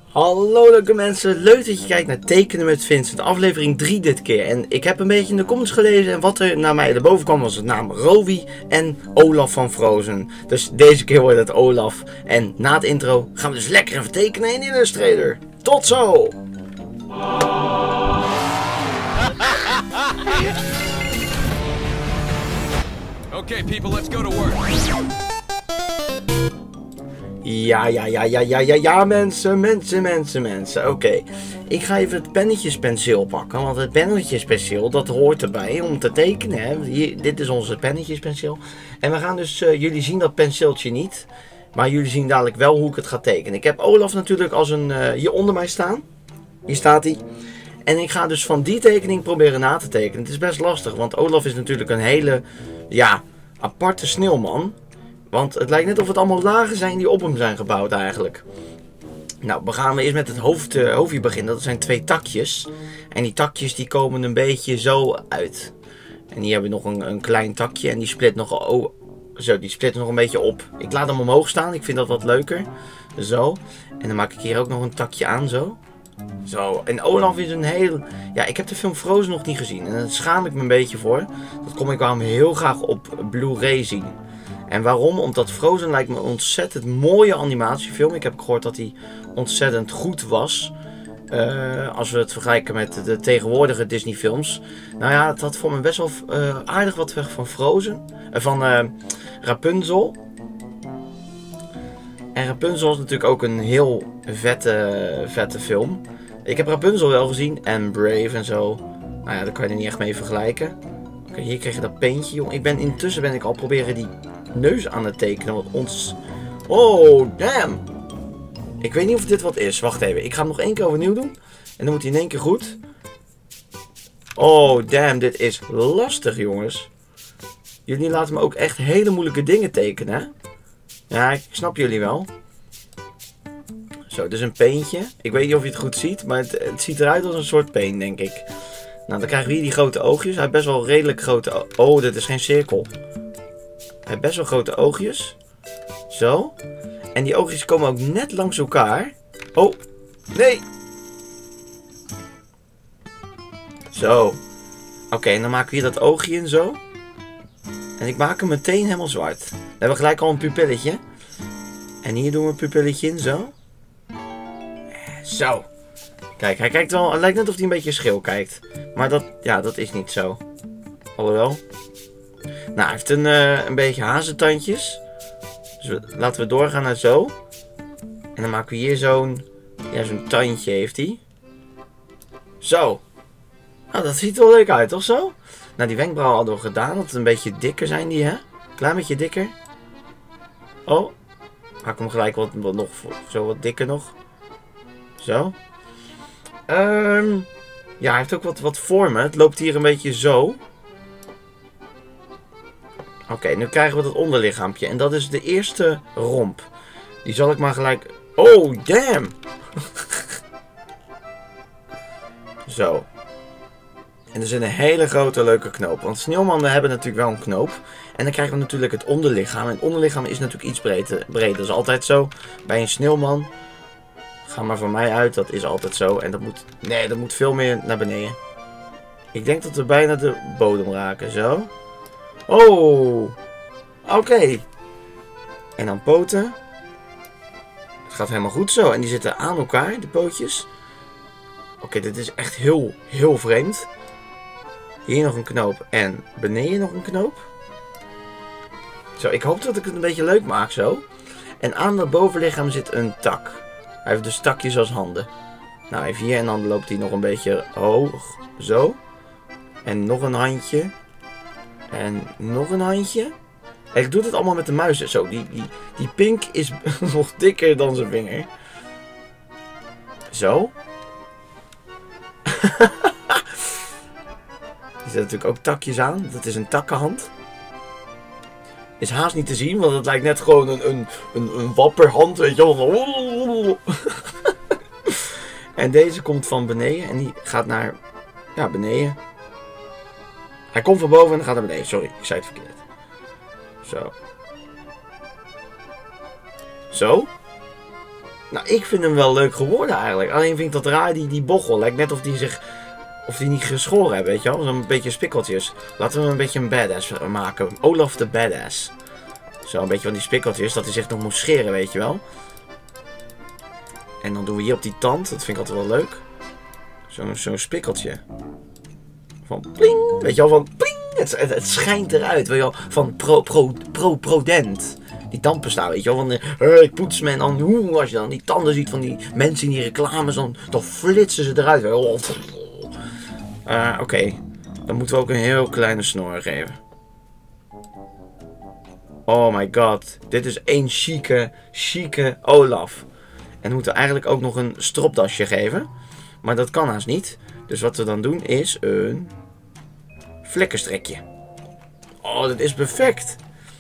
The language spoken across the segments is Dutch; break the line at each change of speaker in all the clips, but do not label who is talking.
Hallo leuke mensen, leuk dat je kijkt naar Tekenen met Vincent, aflevering 3 dit keer. En ik heb een beetje in de comments gelezen en wat er naar mij erboven kwam was het naam Rowie en Olaf van Frozen. Dus deze keer wordt het Olaf. En na het intro gaan we dus lekker even tekenen in Illustrator. Tot zo!
Okay, people, let's go to work.
Ja, mensen. Oké. Ik ga even het pennetjespenseel pakken, want het pennetjespenseel, dat hoort erbij om te tekenen. Hè. Hier, dit is onze pennetjespenseel. En we gaan dus, jullie zien dat penseeltje niet, maar jullie zien dadelijk wel hoe ik het ga tekenen. Ik heb Olaf natuurlijk als een, hier onder mij staan. Hier staat hij. En ik ga dus van die tekening proberen na te tekenen. Het is best lastig, want Olaf is natuurlijk een hele, ja, aparte sneeuwman. Want het lijkt net of het allemaal lagen zijn die op hem zijn gebouwd eigenlijk. Nou, we gaan eerst met het hoofdje beginnen. Dat zijn 2 takjes. En die takjes die komen een beetje zo uit. En hier hebben we nog een klein takje. En die split nog, die split nog een beetje op. Ik laat hem omhoog staan. Ik vind dat wat leuker. Zo. En dan maak ik hier ook nog een takje aan. Zo. Zo. En Olaf is een heel... Ja, ik heb de film Frozen nog niet gezien. En daar schaam ik me een beetje voor. Dat kom ik hem heel graag op Blu-ray zien. En waarom? Omdat Frozen lijkt me een ontzettend mooie animatiefilm. Ik heb gehoord dat hij ontzettend goed was. Als we het vergelijken met de tegenwoordige Disney films. Nou ja, het had voor me best wel aardig wat weg van Frozen. Van Rapunzel. En Rapunzel is natuurlijk ook een heel vette film. Ik heb Rapunzel wel gezien. En Brave en zo. Nou ja, daar kan je er niet echt mee vergelijken. Oké, hier krijg je dat peentje, jongen. Intussen ben ik al proberen die neus aan het tekenen. Want ons... Oh, damn. Ik weet niet of dit wat is. Wacht even. Ik ga hem nog 1 keer overnieuw doen. En dan moet hij in 1 keer goed. Oh, damn. Dit is lastig, jongens. Jullie laten me ook echt hele moeilijke dingen tekenen, hè? Ja, ik snap jullie wel. Zo, dit is een peentje. Ik weet niet of je het goed ziet. Maar het ziet eruit als een soort peen, denk ik. Nou, dan krijgen we hier die grote oogjes. Hij heeft best wel redelijk grote... Oh, dit is geen cirkel. Hij heeft best wel grote oogjes. Zo. En die oogjes komen ook net langs elkaar. Oh, nee. Zo. Oké, en dan maken we hier dat oogje in zo. En ik maak hem meteen helemaal zwart. Dan hebben we gelijk al een pupilletje. En hier doen we een pupilletje in, zo. Zo. Kijk, hij kijkt wel, het lijkt net of hij een beetje scheel kijkt. Maar dat, ja, dat is niet zo. Alhoewel. Nou, hij heeft een beetje hazentandjes. Dus laten we doorgaan naar zo. En dan maken we hier zo'n tandje heeft hij. Zo. Nou, dat ziet er wel leuk uit, toch zo? Nou, die wenkbrauwen hadden we gedaan. Dat het een beetje dikker zijn die, hè? Klein beetje dikker. Oh. Maak hem gelijk wat nog, zo wat dikker nog. Zo. Ja, hij heeft ook wat vormen. Het loopt hier een beetje zo. Oké, nu krijgen we dat onderlichaampje. En dat is de eerste romp. Die zal ik maar gelijk... Oh, damn! Zo. En er zit een hele grote leuke knoop. Want sneeuwmannen hebben natuurlijk wel een knoop. En dan krijgen we natuurlijk het onderlichaam. En het onderlichaam is natuurlijk iets breder. Dat is altijd zo. Bij een sneeuwman... Ga maar van mij uit, dat is altijd zo. En dat moet... Nee, dat moet veel meer naar beneden. Ik denk dat we bijna de bodem raken, zo. Oh! Oké. En dan poten. Het gaat helemaal goed zo. En die zitten aan elkaar, de pootjes. Oké, dit is echt heel vreemd. Hier nog een knoop. En beneden nog een knoop. Zo, ik hoop dat ik het een beetje leuk maak, zo. En aan dat bovenlichaam zit een tak. Hij heeft dus takjes als handen. Nou, hij heeft hier en dan loopt hij nog een beetje hoog. Zo. En nog een handje. En nog een handje. En ik doe het allemaal met de muis. Zo, die pink is nog dikker dan zijn vinger. Zo. Er zitten natuurlijk ook takjes aan. Dat is een takkenhand. Is haast niet te zien, want het lijkt net gewoon een wapperhand, weet je wel. En deze komt van beneden en die gaat naar, ja, beneden. Hij komt van boven en dan gaat naar beneden. Sorry, ik zei het verkeerd. Zo. Zo. Nou, ik vind hem wel leuk geworden eigenlijk. Alleen vind ik dat raar, die bochel. Lijkt net of die niet geschoren hebben, weet je wel. Zo'n beetje spikkeltjes. Laten we hem een beetje een badass maken. Olaf de Badass. Zo, een beetje van die spikkeltjes. Dat hij zich nog moet scheren, weet je wel. En dan doen we hier op die tand. Dat vind ik altijd wel leuk. Zo'n spikkeltje. Van pling. Weet je wel, van pling. Het schijnt eruit. Weet je wel, van prodent. Die tandpasta, weet je wel. Van ik poets me en dan, als je dan die tanden ziet van die mensen in die reclames, dan flitsen ze eruit. Oké. Dan moeten we ook een heel kleine snor geven. Oh my god. Dit is één chique Olaf. En we moeten eigenlijk ook nog een stropdasje geven. Maar dat kan haast niet. Dus wat we dan doen is een vlekkenstrekje. Oh, dat is perfect.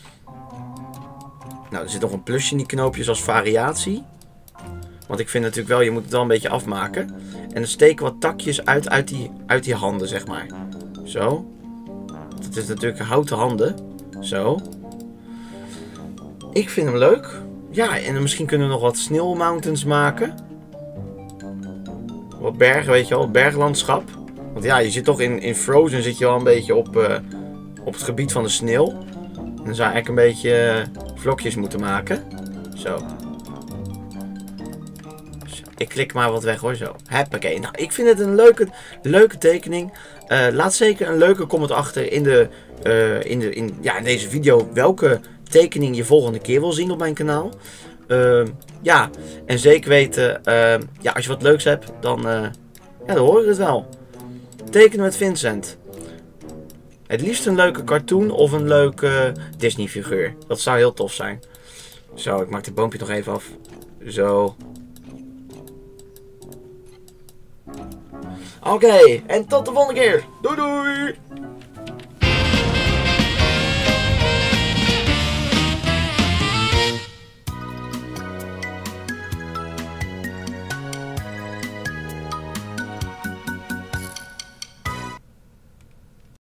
Nou, er zit nog een plusje in die knoopjes als variatie. Want ik vind natuurlijk wel, je moet het wel een beetje afmaken. En dan steken wat takjes uit die handen, zeg maar. Zo. Dat is natuurlijk houten handen. Zo. Ik vind hem leuk. Ja, en misschien kunnen we nog wat sneeuwmountains maken. Wat bergen, weet je wel, berglandschap. Want ja, je zit toch in Frozen zit je wel een beetje op het gebied van de sneeuw. En dan zou je eigenlijk een beetje vlokjes moeten maken. Zo. Ik klik maar wat weg hoor, zo. Hoppakee. Nou, ik vind het een leuke tekening. Laat zeker een leuke comment achter in deze video welke tekening je volgende keer wil zien op mijn kanaal. Ja, en zeker weten, ja, als je wat leuks hebt, dan hoor ik het wel. Tekenen met Vincent. Het liefst een leuke cartoon of een leuke Disney figuur. Dat zou heel tof zijn. Zo, ik maak dit boompje nog even af. Zo. Oké, en tot de volgende keer. Doei doei!